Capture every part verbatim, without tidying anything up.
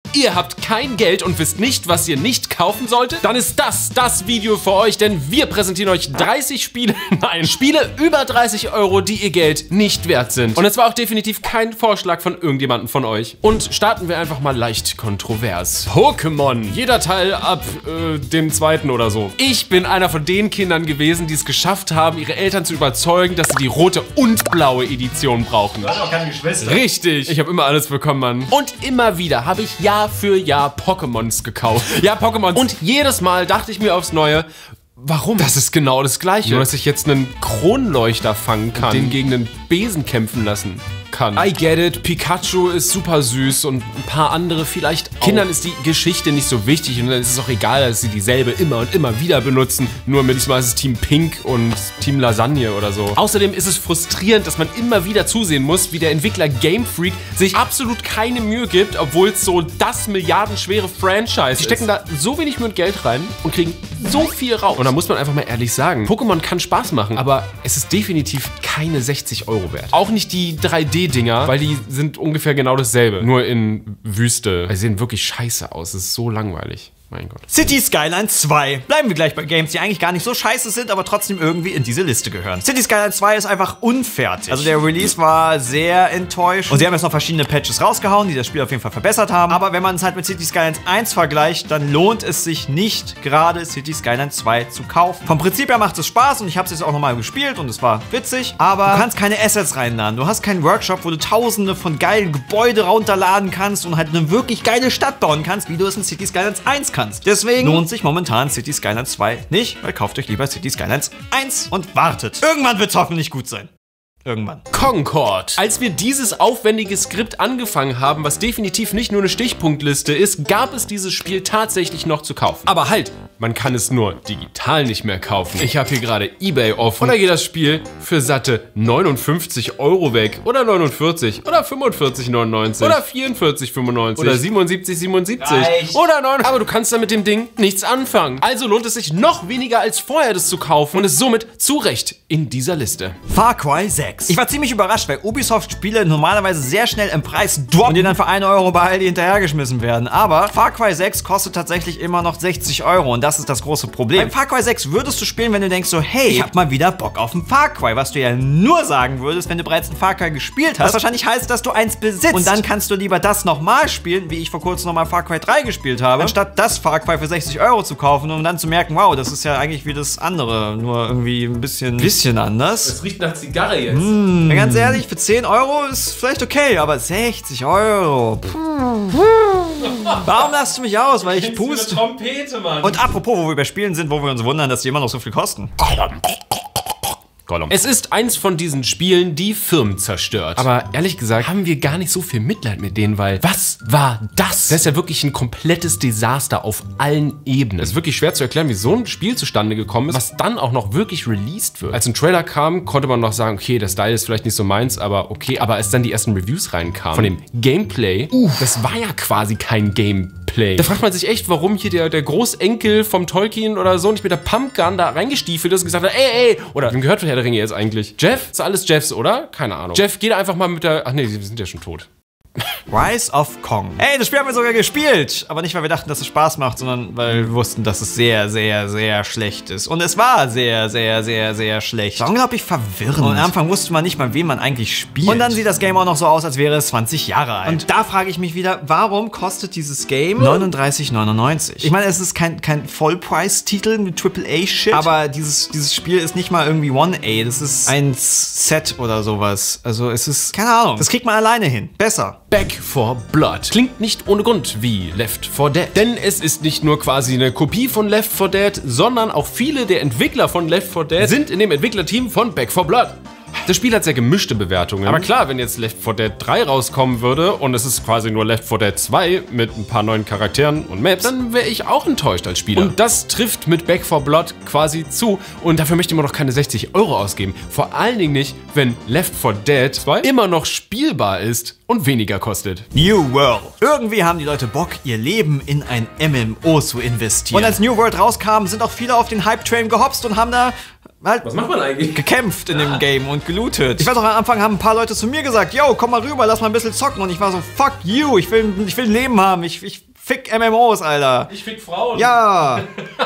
Ihr habt kein Geld und wisst nicht, was ihr nicht kaufen solltet? Dann ist das das Video für euch, denn wir präsentieren euch dreißig Spiele, nein, Spiele über dreißig Euro, die ihr Geld nicht wert sind. Und es war auch definitiv kein Vorschlag von irgendjemandem von euch. Und starten wir einfach mal leicht kontrovers. Pokémon. Jeder Teil ab äh, dem zweiten oder so. Ich bin einer von den Kindern gewesen, die es geschafft haben, ihre Eltern zu überzeugen, dass sie die rote und blaue Edition brauchen. Du hast auch keine Geschwister. Richtig. Ich habe immer alles bekommen, Mann. Und immer wieder habe ich Jahr für Jahr Pokémons gekauft. Ja, Pokémons. Und jedes Mal dachte ich mir aufs Neue, warum? Das ist genau das Gleiche. Nur, dass ich jetzt einen Kronleuchter fangen kann, den gegen einen Besen kämpfen lassen kann. I get it, Pikachu ist super süß und ein paar andere vielleicht auch. Kindern ist die Geschichte nicht so wichtig und dann ist es auch egal, dass sie dieselbe immer und immer wieder benutzen. Nur mit diesmal ist es Team Pink und Team Lasagne oder so. Außerdem ist es frustrierend, dass man immer wieder zusehen muss, wie der Entwickler Game Freak sich absolut keine Mühe gibt, obwohl es so das milliardenschwere Franchise ist. Sie stecken da so wenig Mühe und Geld rein und kriegen so viel raus. Und da muss man einfach mal ehrlich sagen, Pokémon kann Spaß machen, aber es ist definitiv keine sechzig Euro wert. Auch nicht die drei D-Dinger, weil die sind ungefähr genau dasselbe, nur in Wüste. Die sehen wirklich scheiße aus, es ist so langweilig. Mein Gott. City Skylines zwei. Bleiben wir gleich bei Games, die eigentlich gar nicht so scheiße sind, aber trotzdem irgendwie in diese Liste gehören. City Skylines zwei ist einfach unfertig. Also der Release war sehr enttäuscht. Und sie haben jetzt noch verschiedene Patches rausgehauen, die das Spiel auf jeden Fall verbessert haben. Aber wenn man es halt mit City Skylines eins vergleicht, dann lohnt es sich nicht, gerade City Skylines zwei zu kaufen. Vom Prinzip her macht es Spaß und ich habe es jetzt auch nochmal gespielt und es war witzig. Aber du kannst keine Assets reinladen. Du hast keinen Workshop, wo du tausende von geilen Gebäude runterladen kannst und halt eine wirklich geile Stadt bauen kannst, wie du es in City Skylines eins kannst. Deswegen lohnt sich momentan City Skylines zwei nicht, weil kauft euch lieber City Skylines eins und wartet. Irgendwann wird es hoffentlich gut sein. Irgendwann. Concord. Als wir dieses aufwendige Skript angefangen haben, was definitiv nicht nur eine Stichpunktliste ist, gab es dieses Spiel tatsächlich noch zu kaufen. Aber halt, man kann es nur digital nicht mehr kaufen. Ich habe hier gerade eBay offen und da geht das Spiel für satte neunundfünfzig Euro weg. Oder neunundvierzig. Oder fünfundvierzig neunundneunzig. Oder vierundvierzig fünfundneunzig. Oder siebenundsiebzig siebenundsiebzig. Reicht. Oder neun. Aber du kannst da mit dem Ding nichts anfangen. Also lohnt es sich noch weniger als vorher, das zu kaufen und ist somit zu Recht in dieser Liste. Far Cry sechs. Ich war ziemlich überrascht, weil Ubisoft-Spiele normalerweise sehr schnell im Preis droppen und die dann für einen Euro bei Aldi hinterhergeschmissen werden. Aber Far Cry sechs kostet tatsächlich immer noch sechzig Euro und das ist das große Problem. Bei Far Cry sechs würdest du spielen, wenn du denkst so, hey, ich hab mal wieder Bock auf ein Far Cry. Was du ja nur sagen würdest, wenn du bereits ein Far Cry gespielt hast. Was wahrscheinlich heißt, dass du eins besitzt. Und dann kannst du lieber das nochmal spielen, wie ich vor kurzem nochmal Far Cry drei gespielt habe, anstatt das Far Cry für sechzig Euro zu kaufen, um dann zu merken, wow, das ist ja eigentlich wie das andere, nur irgendwie ein bisschen, bisschen anders. Es riecht nach Zigarre jetzt. Mmh. Ja, ganz ehrlich, für zehn Euro ist vielleicht okay, aber sechzig Euro. Puh. Warum lachst du mich aus? Weil ich puste. Trompete, Mann. Und apropos, wo wir bei Spielen sind, wo wir uns wundern, dass die immer noch so viel kosten. Es ist eins von diesen Spielen, die Firmen zerstört. Aber ehrlich gesagt haben wir gar nicht so viel Mitleid mit denen, weil was war das? Das ist ja wirklich ein komplettes Desaster auf allen Ebenen. Es ist wirklich schwer zu erklären, wie so ein Spiel zustande gekommen ist, was dann auch noch wirklich released wird. Als ein Trailer kam, konnte man noch sagen, okay, der Style ist vielleicht nicht so meins, aber okay. Aber als dann die ersten Reviews reinkamen von dem Gameplay, uh, das war ja quasi kein Gameplay. Da fragt man sich echt, warum hier der, der Großenkel vom Tolkien oder so nicht mit der Pumpgun da reingestiefelt ist und gesagt hat, ey, ey, oder wem gehört Herr der Ringe jetzt eigentlich? Jeff? Das ist alles Jeffs, oder? Keine Ahnung. Jeff, geh da einfach mal mit der... Ach nee, die sind ja schon tot. Rise of Kong. Hey, das Spiel haben wir sogar gespielt. Aber nicht, weil wir dachten, dass es Spaß macht, sondern weil wir wussten, dass es sehr, sehr, sehr schlecht ist. Und es war sehr, sehr, sehr, sehr schlecht. Es war unglaublich verwirrend. Und am Anfang wusste man nicht mal, wen man eigentlich spielt. Und dann sieht das Game auch noch so aus, als wäre es zwanzig Jahre alt. Und da frage ich mich wieder, warum kostet dieses Game neununddreißig neunundneunzig? Ich meine, es ist kein, kein Vollpreis-Titel mit Triple A-Shit. Aber dieses, dieses Spiel ist nicht mal irgendwie One A. Das ist ein Set oder sowas. Also es ist, keine Ahnung. Das kriegt man alleine hin. Besser. Back four Blood klingt nicht ohne Grund wie Left four Dead. Denn es ist nicht nur quasi eine Kopie von Left four Dead, sondern auch viele der Entwickler von Left four Dead sind in dem Entwicklerteam von Back four Blood. Das Spiel hat sehr gemischte Bewertungen. Aber klar, wenn jetzt Left four Dead drei rauskommen würde und es ist quasi nur Left four Dead zwei mit ein paar neuen Charakteren und Maps, dann wäre ich auch enttäuscht als Spieler. Und das trifft mit Back four Blood quasi zu. Und dafür möchte man doch keine sechzig Euro ausgeben. Vor allen Dingen nicht, wenn Left four Dead zwei immer noch spielbar ist und weniger kostet. New World. Irgendwie haben die Leute Bock, ihr Leben in ein M M O zu investieren. Und als New World rauskam, sind auch viele auf den Hype-Train gehopst und haben da halt Was macht man eigentlich? gekämpft in dem Game und gelootet. Ich weiß auch, am Anfang haben ein paar Leute zu mir gesagt, yo, komm mal rüber, lass mal ein bisschen zocken. Und ich war so, fuck you, ich will, ich will ein Leben haben. Ich, ich fick M M Os, Alter. Ich fick Frauen. Ja.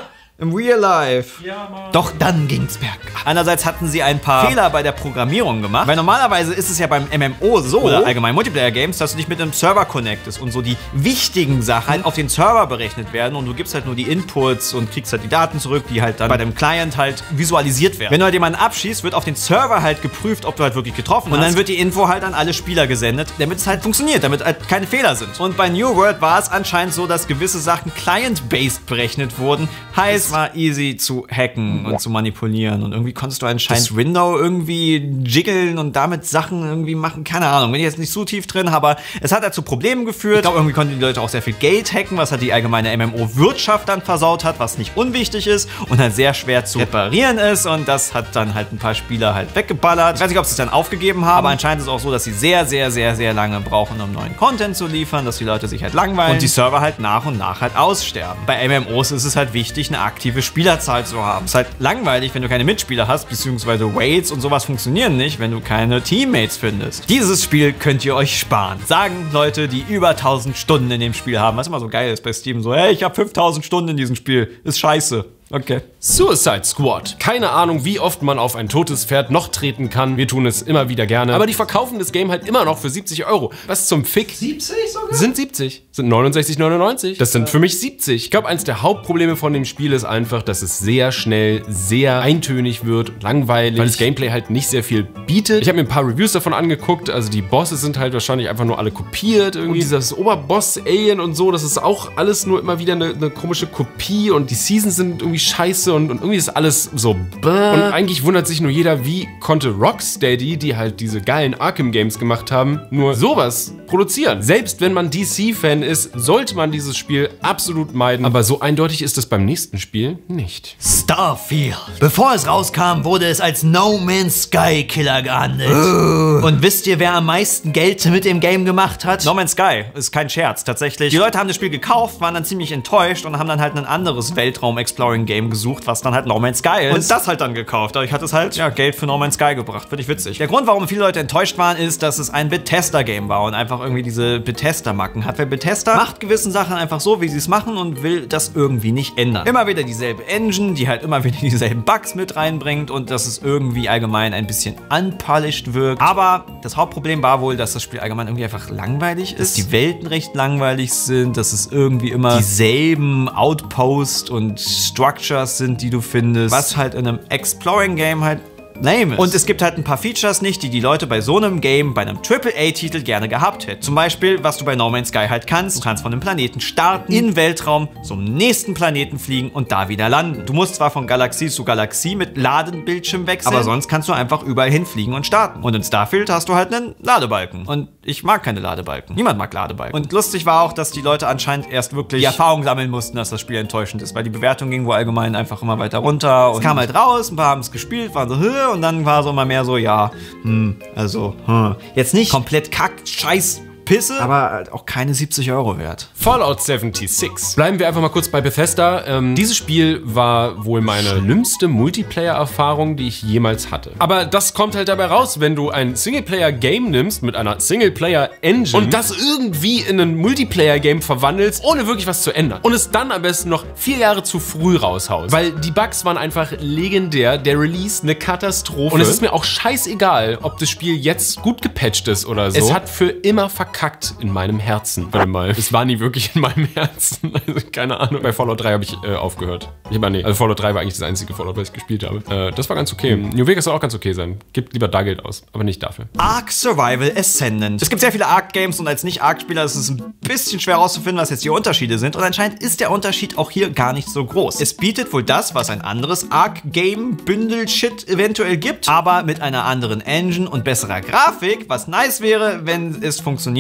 Im Real Life. Ja, Mann. Doch dann ging's bergab. Einerseits hatten sie ein paar Fehler bei der Programmierung gemacht, weil normalerweise ist es ja beim M M O so, oder allgemein Multiplayer-Games, dass du dich mit einem Server connectest und so die wichtigen Sachen halt auf den Server berechnet werden und du gibst halt nur die Inputs und kriegst halt die Daten zurück, die halt dann bei deinem Client halt visualisiert werden. Wenn du halt jemanden abschießt, wird auf den Server halt geprüft, ob du halt wirklich getroffen hast. Und dann wird die Info halt an alle Spieler gesendet, damit es halt funktioniert, damit halt keine Fehler sind. Und bei New World war es anscheinend so, dass gewisse Sachen client-based berechnet wurden. Heißt, es war easy zu hacken und zu manipulieren und irgendwie konntest du anscheinend das Window irgendwie jiggeln und damit Sachen irgendwie machen. Keine Ahnung, bin ich jetzt nicht so tief drin, aber es hat halt zu Problemen geführt. Ich glaube, irgendwie konnten die Leute auch sehr viel Geld hacken, was halt die allgemeine M M O-Wirtschaft dann versaut hat, was nicht unwichtig ist und halt sehr schwer zu reparieren ist und das hat dann halt ein paar Spieler halt weggeballert. Ich weiß nicht, ob sie es dann aufgegeben haben, aber anscheinend ist es auch so, dass sie sehr, sehr, sehr, sehr lange brauchen, um neuen Content zu liefern, dass die Leute sich halt langweilen und die Server halt nach und nach halt aussterben. Bei M M Os ist es halt wichtig, eine aktive Spielerzahl zu haben. Es ist halt langweilig, wenn du keine Mitspieler hast, beziehungsweise Raids und sowas funktionieren nicht, wenn du keine Teammates findest. Dieses Spiel könnt ihr euch sparen. Sagen Leute, die über tausend Stunden in dem Spiel haben, was immer so geil ist bei Steam, so, hey, ich habe fünftausend Stunden in diesem Spiel. Ist scheiße. Okay. Suicide Squad. Keine Ahnung, wie oft man auf ein totes Pferd noch treten kann. Wir tun es immer wieder gerne. Aber die verkaufen das Game halt immer noch für siebzig Euro. Was zum Fick? siebzig sogar? Sind siebzig. Sind neunundsechzig neunundneunzig. Das sind für mich siebzig. Ich glaube, eins der Hauptprobleme von dem Spiel ist einfach, dass es sehr schnell sehr eintönig wird, langweilig, weil das Gameplay halt nicht sehr viel bietet. Ich habe mir ein paar Reviews davon angeguckt. Also die Bosse sind halt wahrscheinlich einfach nur alle kopiert. Irgendwie und dieses Oberboss-Alien und so, das ist auch alles nur immer wieder eine, eine komische Kopie und die Seasons sind irgendwie scheiße und, und irgendwie ist alles so bäh. Und eigentlich wundert sich nur jeder, wie konnte Rocksteady, die halt diese geilen Arkham-Games gemacht haben, nur sowas produzieren. Selbst wenn man D C-Fan ist, sollte man dieses Spiel absolut meiden. Aber so eindeutig ist es beim nächsten Spiel nicht. Starfield. Bevor es rauskam, wurde es als No Man's Sky Killer gehandelt. Uh. Und wisst ihr, wer am meisten Geld mit dem Game gemacht hat? No Man's Sky. Ist kein Scherz, tatsächlich. Die Leute haben das Spiel gekauft, waren dann ziemlich enttäuscht und haben dann halt ein anderes Weltraum-Exploring-Game gesucht, was dann halt No Man's Sky ist. Und das halt dann gekauft. Dadurch hat es halt, ja, Geld für No Man's Sky gebracht. Finde ich witzig. Der Grund, warum viele Leute enttäuscht waren, ist, dass es ein Bethesda-Game war und einfach irgendwie diese Bethesda-Macken hat. Weil Bethesda macht gewissen Sachen einfach so, wie sie es machen und will das irgendwie nicht ändern. Immer wieder dieselbe Engine, die halt immer wieder dieselben Bugs mit reinbringt und dass es irgendwie allgemein ein bisschen unpolished wirkt. Aber das Hauptproblem war wohl, dass das Spiel allgemein irgendwie einfach langweilig ist. Dass die Welten recht langweilig sind, dass es irgendwie immer dieselben Outposts und Structures sind, die du findest, was halt in einem Exploring-Game halt lame ist. Und es gibt halt ein paar Features nicht, die die Leute bei so einem Game, bei einem Triple A-Titel gerne gehabt hätten. Zum Beispiel, was du bei No Man's Sky halt kannst. Du kannst von einem Planeten starten, in den Weltraum, zum nächsten Planeten fliegen und da wieder landen. Du musst zwar von Galaxie zu Galaxie mit Ladenbildschirm wechseln, aber sonst kannst du einfach überall hinfliegen und starten. Und in Starfield hast du halt einen Ladebalken. Und ich mag keine Ladebalken. Niemand mag Ladebalken. Und lustig war auch, dass die Leute anscheinend erst wirklich die Erfahrung sammeln mussten, dass das Spiel enttäuschend ist, weil die Bewertung ging wohl allgemein einfach immer weiter runter. Und es kam halt raus, ein paar haben es gespielt, waren so, Hö, und dann war so immer mehr so, ja, hm, also, hm. Jetzt nicht komplett kack, scheiß Pisse, aber halt auch keine siebzig Euro wert. Fallout sechsundsiebzig. Bleiben wir einfach mal kurz bei Bethesda. Ähm, dieses Spiel war wohl meine schlimmste Multiplayer-Erfahrung, die ich jemals hatte. Aber das kommt halt dabei raus, wenn du ein Singleplayer-Game nimmst mit einer Singleplayer-Engine und das irgendwie in ein Multiplayer-Game verwandelst, ohne wirklich was zu ändern. Und es dann am besten noch vier Jahre zu früh raushaust. Weil die Bugs waren einfach legendär, der Release eine Katastrophe. Und es ist mir auch scheißegal, ob das Spiel jetzt gut gepatcht ist oder so. Es hat für immer verkackt in meinem Herzen. Warte mal, es war nie wirklich in meinem Herzen. Also keine Ahnung. Bei Fallout drei habe ich äh, aufgehört. Ich meine, nee, also Fallout drei war eigentlich das einzige Fallout, was ich gespielt habe. Äh, das war ganz okay. Mhm. New Vegas soll auch ganz okay sein. Gebt lieber da Geld aus, aber nicht dafür. Ark Survival Ascendant. Es gibt sehr viele Ark-Games und als Nicht-Ark-Spieler ist es ein bisschen schwer herauszufinden, was jetzt die Unterschiede sind. Und anscheinend ist der Unterschied auch hier gar nicht so groß. Es bietet wohl das, was ein anderes Ark-Game-Bündel-Shit eventuell gibt, aber mit einer anderen Engine und besserer Grafik, was nice wäre, wenn es funktionieren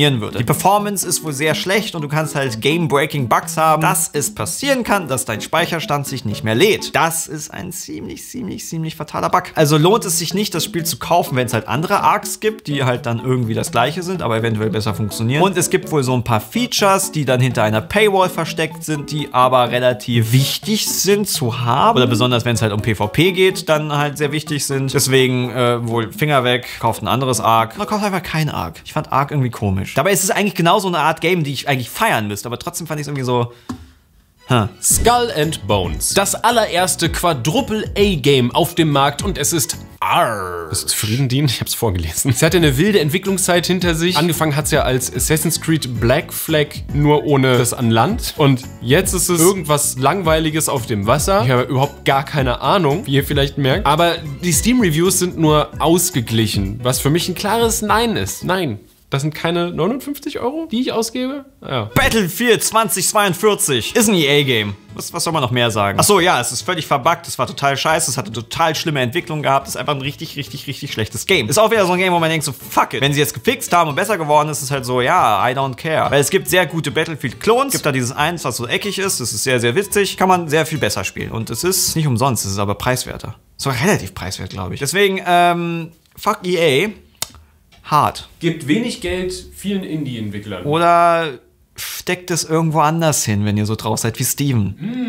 funktionieren würde. Die Performance ist wohl sehr schlecht und du kannst halt Game-Breaking Bugs haben, dass es passieren kann, dass dein Speicherstand sich nicht mehr lädt. Das ist ein ziemlich, ziemlich, ziemlich fataler Bug. Also lohnt es sich nicht, das Spiel zu kaufen, wenn es halt andere Arcs gibt, die halt dann irgendwie das gleiche sind, aber eventuell besser funktionieren. Und es gibt wohl so ein paar Features, die dann hinter einer Paywall versteckt sind, die aber relativ wichtig sind zu haben. Oder besonders, wenn es halt um PvP geht, dann halt sehr wichtig sind. Deswegen äh, wohl Finger weg, kauft ein anderes Arc. Oder kauft einfach kein Arc. Ich fand Arc irgendwie komisch. Dabei ist es eigentlich genau so eine Art Game, die ich eigentlich feiern müsste, aber trotzdem fand ich es irgendwie so... Huh. Skull and Bones. Das allererste Quadruple-A-Game auf dem Markt und es ist Arr. Bist du zufrieden, Dean? Ich hab's vorgelesen. Es hatte eine wilde Entwicklungszeit hinter sich. Angefangen hat's ja als Assassin's Creed Black Flag, nur ohne das an Land. Und jetzt ist es irgendwas Langweiliges auf dem Wasser. Ich habe überhaupt gar keine Ahnung, wie ihr vielleicht merkt. Aber die Steam-Reviews sind nur ausgeglichen, was für mich ein klares Nein ist. Nein. Das sind keine neunundfünfzig Euro, die ich ausgebe? Ja. Battlefield zweitausendzweiundvierzig ist ein E A-Game. Was, was soll man noch mehr sagen? Achso, ja, es ist völlig verbuggt, es war total scheiße, es hatte total schlimme Entwicklung gehabt, es ist einfach ein richtig, richtig, richtig schlechtes Game. Ist auch wieder so ein Game, wo man denkt so, fuck it. Wenn sie jetzt gefixt haben und besser geworden ist, ist es halt so, ja, I don't care. Weil es gibt sehr gute Battlefield-Clones, es gibt da dieses eins, was so eckig ist, das ist sehr, sehr witzig, kann man sehr viel besser spielen. Und es ist nicht umsonst, es ist aber preiswerter. So relativ preiswert, glaube ich. Deswegen, ähm, fuck E A. Hart. Gebt wenig Geld vielen Indie-Entwicklern. Oder steckt es irgendwo anders hin, wenn ihr so drauf seid wie Steven.